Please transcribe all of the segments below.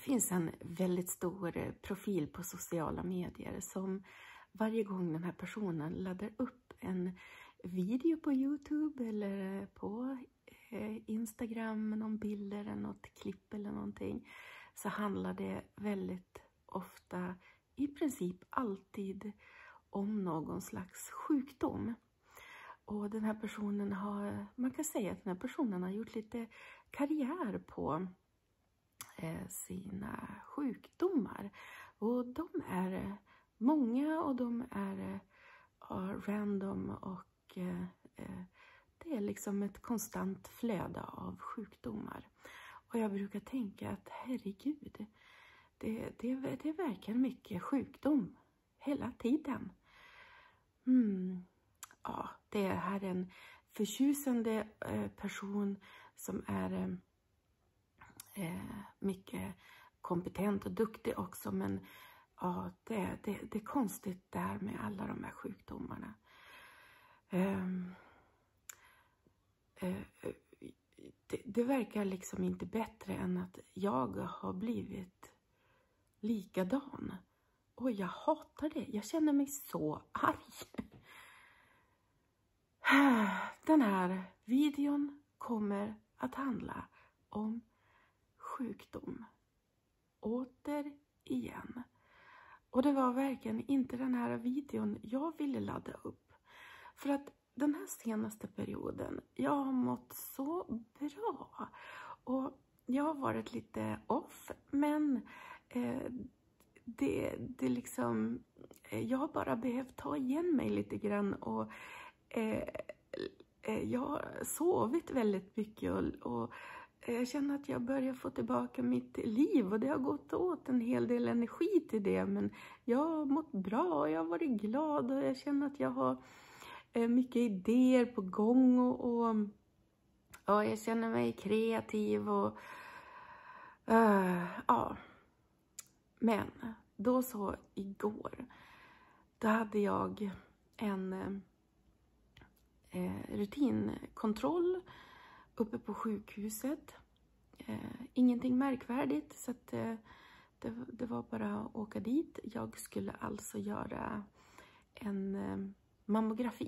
finns en väldigt stor profil på sociala medier som varje gång den här personen laddar upp en video på YouTube eller på Instagram med någon bild eller något klipp eller någonting, så handlar det väldigt ofta, i princip alltid, om någon slags sjukdom. Och den här personen har, man kan säga att den här personen har gjort lite karriär på sina sjukdomar. Och de är många och de är random och det är liksom ett konstant flöde av sjukdomar. Och jag brukar tänka att herregud, det verkar mycket sjukdom hela tiden. Ja, det är här en förtjusande person som är mycket kompetent och duktig också, men ja, det är konstigt där med alla de här sjukdomarna. Det verkar liksom inte bättre än att jag har blivit likadan. Och jag hatar det. Jag känner mig så arg. Den här videon kommer att handla om sjukdom. Återigen. Och det var verkligen inte den här videon jag ville ladda upp. För att den här senaste perioden, jag har mått så bra. Och jag har varit lite off, men det liksom, jag har bara behövt ta igen mig lite grann. Och jag har sovit väldigt mycket och jag känner att jag börjar få tillbaka mitt liv, och det har gått åt en hel del energi till det. Men jag har mått bra och jag har varit glad och jag känner att jag har mycket idéer på gång och jag känner mig kreativ och ja. Men då så igår, då hade jag en rutinkontroll uppe på sjukhuset. Ingenting märkvärdigt, så att det var bara att åka dit. Jag skulle alltså göra en mammografi.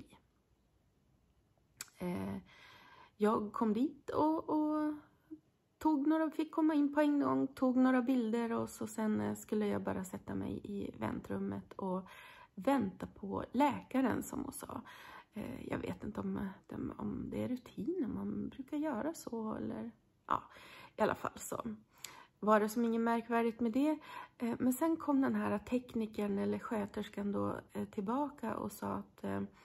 Jag kom dit och fick komma in på en gång, tog några bilder och så sen skulle jag bara sätta mig i väntrummet och vänta på läkaren, som hon sa. Jag vet inte om det är rutin, om man brukar göra så, eller ja, i alla fall så var det som inget märkvärdigt med det. Men sen kom den här teknikern eller sköterskan då tillbaka och sa att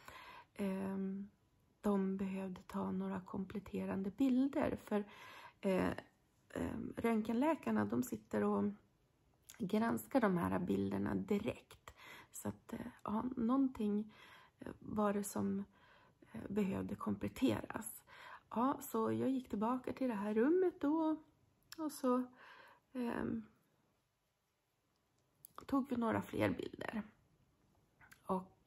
de behövde ta några kompletterande bilder. För röntgenläkarna, de sitter och granskar de här bilderna direkt. Så att ja, någonting var det som behövde kompletteras. Ja, så jag gick tillbaka till det här rummet då och så tog vi några fler bilder. Och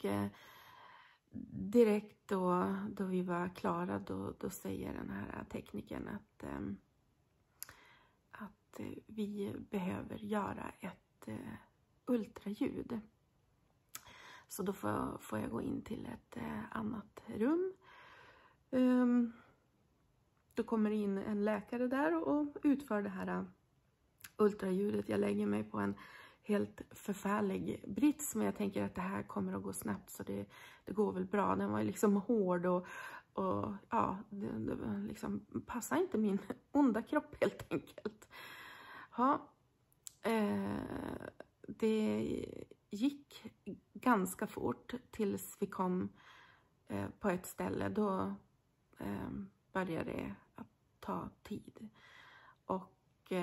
direkt då vi var klara, då säger den här teknikern att vi behöver göra ett ultraljud. Så då får jag gå in till ett annat rum. Då kommer in en läkare där och utför det här ultraljudet. Jag lägger mig på en helt förfärlig brits, men jag tänker att det här kommer att gå snabbt, så det går väl bra. Den var liksom hård och ja, det liksom passar inte min onda kropp helt enkelt. Ja, det gick ganska fort tills vi kom på ett ställe. Då började det att ta tid. Och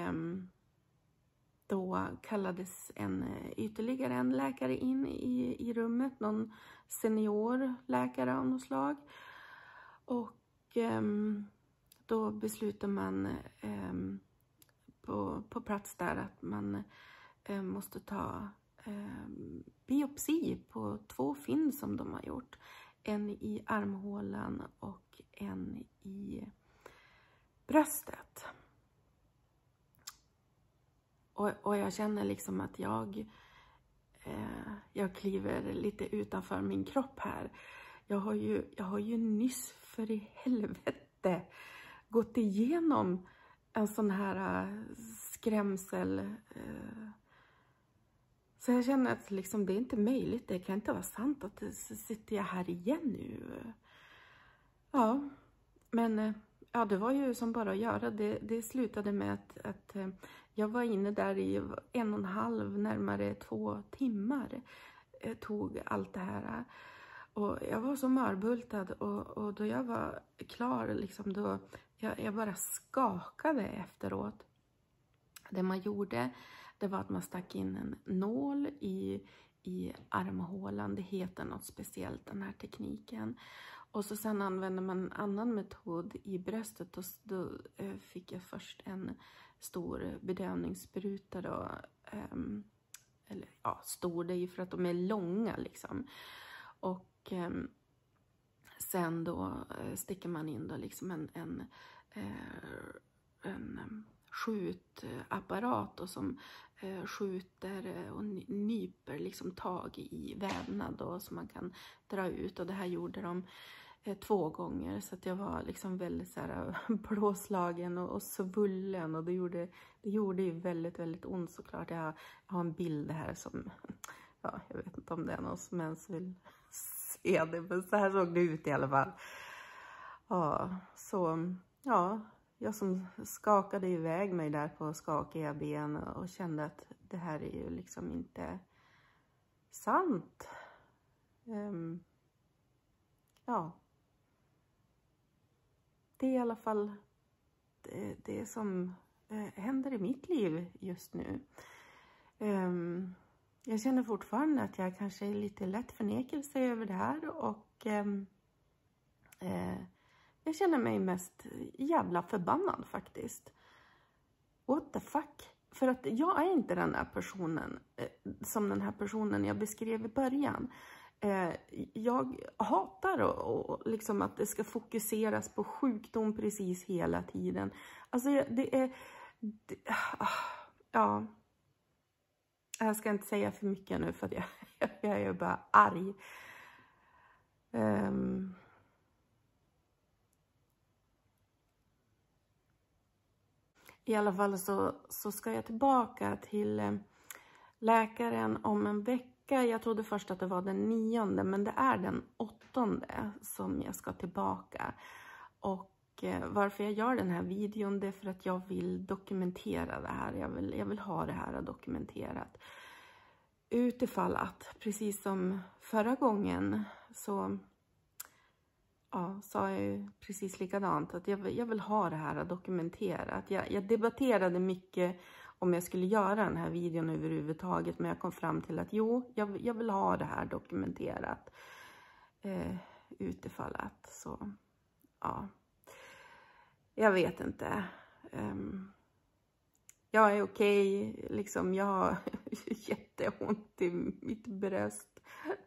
då kallades ytterligare en läkare in i rummet. Någon senior läkare av något slag. Och då beslutar man på plats där att man måste ta biopsi på 2 fynd som de har gjort. En i armhålan och en i bröstet. Och jag känner liksom att jag kliver lite utanför min kropp här. Jag har ju nyss för i helvete gått igenom en sån här skrämsel. Så jag känner att liksom, det är inte möjligt. Det kan inte vara sant att sitter jag här igen nu. Ja, men ja, det var ju som bara att göra. Det slutade med att jag var inne där i 1,5, närmare 2 timmar. Tog allt det här. Och jag var så mörbultad och då jag var klar liksom då, jag bara skakade efteråt. Det man gjorde, det var att man stack in en nål i armhålan. Det heter något speciellt, den här tekniken. Och så sen använde man en annan metod i bröstet. Och då fick jag först en stor bedövningsspruta då. Eller ja, stor, det är ju för att de är långa liksom. Och sen då sticker man in då liksom en skjutapparat och som skjuter och nyper liksom tag i vävnad då, som man kan dra ut. Och det här gjorde de 2 gånger, så att jag var liksom väldigt så här blåslagen och svullen, och det gjorde ju väldigt, väldigt ont såklart. Jag har en bild här som, ja, jag vet inte om det är någon som ens vill se det, men så här såg det ut i alla fall. Ja, så ja, jag som skakade iväg mig där på skakiga ben och kände att det här är ju liksom inte sant. Ja. Det är i alla fall det som händer i mitt liv just nu. Jag känner fortfarande att jag kanske är lite lätt förnekelse över det här. Och jag känner mig mest jävla förbannad faktiskt. What the fuck? För att jag är inte den här personen som den här personen jag beskrev i början. Jag hatar och liksom att det ska fokuseras på sjukdom precis hela tiden. Alltså det är... ja. Jag ska inte säga för mycket nu för att jag är bara arg. I alla fall så ska jag tillbaka till läkaren om en vecka. Jag trodde först att det var den 9:e, men det är den 8:e som jag ska tillbaka. Och varför jag gör den här videon, det är för att jag vill dokumentera det här. Jag vill ha det här dokumenterat. Utifall att, precis som förra gången, så ja, sa jag ju precis likadant. Att jag vill ha det här dokumenterat. Jag debatterade mycket om jag skulle göra den här videon överhuvudtaget. Men jag kom fram till att jag vill ha det här dokumenterat. Utifall att, så ja. Jag vet inte. Jag är okej. Liksom, jag har jätteont i mitt bröst.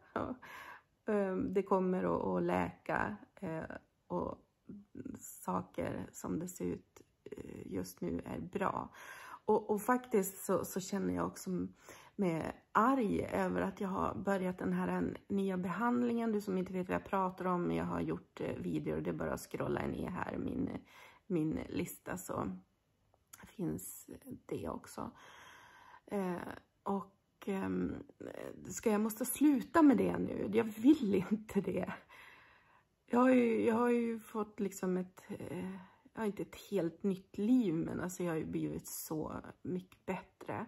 Det kommer att läka. Och saker som det ser ut just nu är bra. Och faktiskt så känner jag också med arg över att jag har börjat den här nya behandlingen. Du som inte vet vad jag pratar om, jag har gjort videor. Det är bara att scrolla ner här min lista, så finns det också. Jag måste sluta med det nu. Jag vill inte det. Jag har ju fått liksom jag har inte ett helt nytt liv, men alltså jag har ju blivit så mycket bättre.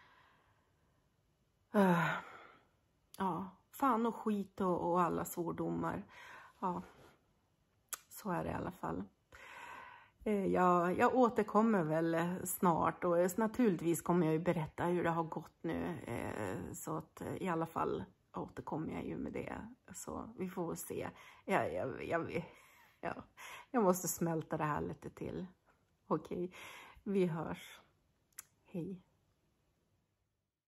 Ja, fan och skit och alla svordomar. Ja, så är det i alla fall. Jag återkommer väl snart, och naturligtvis kommer jag ju berätta hur det har gått nu. Så att i alla fall återkommer jag ju med det. Så vi får se. Jag måste smälta det här lite till. Okej, vi hörs. Hej.